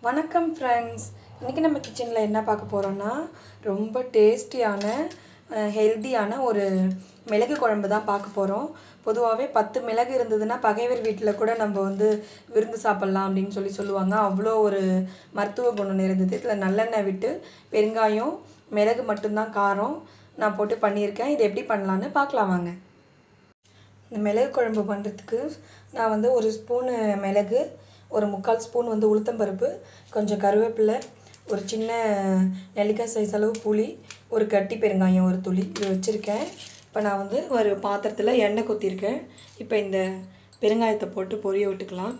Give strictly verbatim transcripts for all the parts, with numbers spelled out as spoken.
வணக்கம் ஃப்ரெண்ட்ஸ். இன்றைக்கி நம்ம கிச்சனில் என்ன பார்க்க போகிறோன்னா ரொம்ப டேஸ்டியான ஹெல்த்தியான ஒரு மிளகு குழம்பு தான் பார்க்க போகிறோம். பொதுவாகவே பத்து மிளகு இருந்ததுன்னா பகைவர் வீட்டில் கூட நம்ம வந்து விருந்து சாப்பிட்லாம் அப்படின்னு சொல்லி சொல்லுவாங்க. அவ்வளோ ஒரு மருத்துவ குணம் இருந்தது. இதில் நல்லெண்ணெய் விட்டு பெருங்காயம் மிளகு மட்டும்தான் காரம் நான் போட்டு பண்ணியிருக்கேன். இது எப்படி பண்ணலான்னு பார்க்கலாம் வாங்க. இந்த மிளகு குழம்பு பண்ணுறதுக்கு நான் வந்து ஒரு ஸ்பூனு மிளகு, ஒரு முக்கால் ஸ்பூன் வந்து உளுத்தம்பருப்பு, கொஞ்சம் கருவேப்பிலை, ஒரு சின்ன நெல்லிக்காய் சைஸ் அளவு புளி, ஒரு கட்டி பெருங்காயம் ஒரு துளி இது வச்சுருக்கேன். இப்போ நான் வந்து ஒரு பாத்திரத்தில் எண்ணெய் கொத்திருக்கேன். இப்போ இந்த பெருங்காயத்தை போட்டு பொரிய விட்டுக்கலாம்.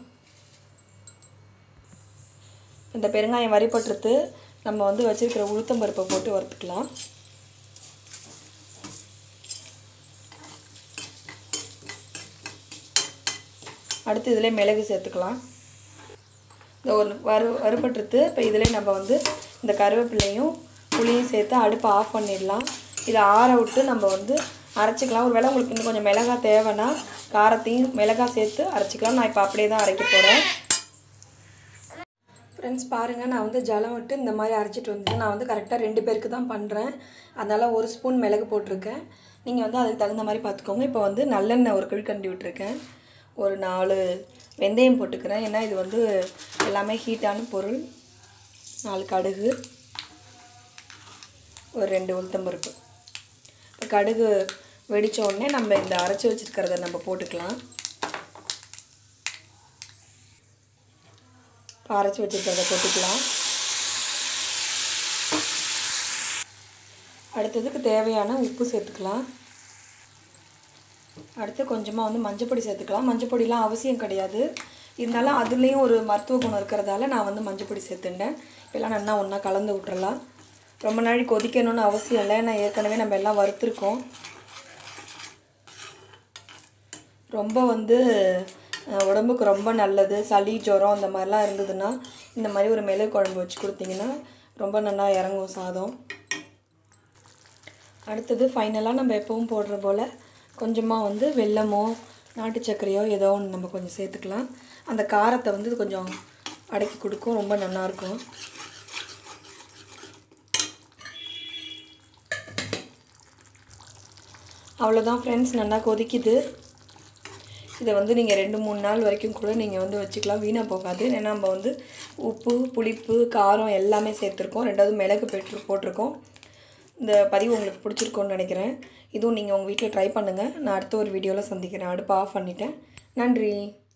இந்த பெருங்காயம் வரிப்பட்டுறது நம்ம வந்து வச்சுருக்கிற உளுத்தம்பருப்பை போட்டு வறுத்துக்கலாம். அடுத்து இதில் மிளகு சேர்த்துக்கலாம். இந்த ஒரு வறு வறுபட்டுறது இப்போ இதில் நம்ம வந்து இந்த கருவேப்பிலையும் புளியும் சேர்த்து அடுப்பை ஆஃப் பண்ணிடலாம். இதை ஆற விட்டு நம்ம வந்து அரைச்சிக்கலாம். ஒரு வேளை உங்களுக்கு இன்னும் கொஞ்சம் மிளகாய் தேவைன்னா காரத்தையும் மிளகாய் சேர்த்து அரைச்சிக்கலாம். நான் இப்போ அப்படியே தான் அரைக்க போகிறேன். ஃப்ரெண்ட்ஸ் பாருங்கள், நான் வந்து ஜலம் விட்டு இந்த மாதிரி அரைச்சிட்டு வந்துட்டேன். நான் வந்து கரெக்டாக ரெண்டு பேருக்கு தான் பண்ணுறேன். அதனால் ஒரு ஸ்பூன் மிளகு போட்டிருக்கேன். நீங்கள் வந்து அதுக்கு தகுந்த மாதிரி பார்த்துக்கோங்க. இப்போ வந்து நல்லெண்ணெய் ஒரு கிழக்கண்டி விட்டுருக்கேன். ஒரு நாலு வெந்தயம் போட்டுக்கிறேன். ஏன்னா இது வந்து எல்லாமே ஹீட்டான பொருள். நாலு கடுகு, ஒரு ரெண்டு உளுத்தம்பருப்பு. இப்போ கடுகு வெடித்த உடனே நம்ம இந்த அரைச்சி வச்சுருக்கிறத நம்ம போட்டுக்கலாம். இப்போ அரைச்சி வச்சுருக்கிறத போட்டுக்கலாம். அடுத்ததுக்கு தேவையான உப்பு சேர்த்துக்கலாம். அடுத்து கொஞ்சமாக வந்து மஞ்சப்பொடி சேர்த்துக்கலாம். மஞ்சப்பொடிலாம் அவசியம் கிடையாது, இருந்தாலும் அதுலேயும் ஒரு மருத்துவ குணம் இருக்கிறதால நான் வந்து மஞ்சப்பொடி சேர்த்துட்டேன். இப்போலாம் நல்லா ஒன்றா கலந்து விட்டுறலாம். ரொம்ப நாள் கொதிக்கணும்னு அவசியம் இல்லை, ஏன்னா ஏற்கனவே நம்ம எல்லாம் வறுத்துருக்கோம். ரொம்ப வந்து உடம்புக்கு ரொம்ப நல்லது. சளி ஜுரம் அந்த மாதிரிலாம் இருந்ததுன்னா இந்த மாதிரி ஒரு மிளகு குழம்பு வச்சு கொடுத்தீங்கன்னா ரொம்ப நல்லா இறங்கும் சாதம். அடுத்தது ஃபைனலாக நம்ம எப்பவும் போடுற போல் கொஞ்சமாக வந்து வெல்லமோ நாட்டு சர்க்கரையோ ஏதோ ஒன்று நம்ம கொஞ்சம் சேர்த்துக்கலாம். அந்த காரத்தை வந்து இது கொஞ்சம் அடக்கி கொடுக்கும், ரொம்ப நல்லாயிருக்கும். அவ்வளோதான் ஃப்ரெண்ட்ஸ், நல்லா கொதிக்குது. இதை வந்து நீங்கள் ரெண்டு மூணு நாள் வரைக்கும் கூட நீங்கள் வந்து வச்சுக்கலாம், வீணாக போகாது. ஏன்னா நம்ம வந்து உப்பு, புளிப்பு, காரம் எல்லாமே சேர்த்துருக்கோம். ரெண்டாவது மிளகு பெற்று போட்டிருக்கோம். இந்த பதிவு உங்களுக்கு பிடிச்சிருக்கோன்னு நினைக்கிறேன். இதுவும் நீங்கள் உங்கள் வீட்டில் ட்ரை பண்ணுங்கள். நான் அடுத்த ஒரு வீடியோவில் சந்திக்கிறேன். அடுப்பு ஆஃப் பண்ணிட்டேன். நன்றி.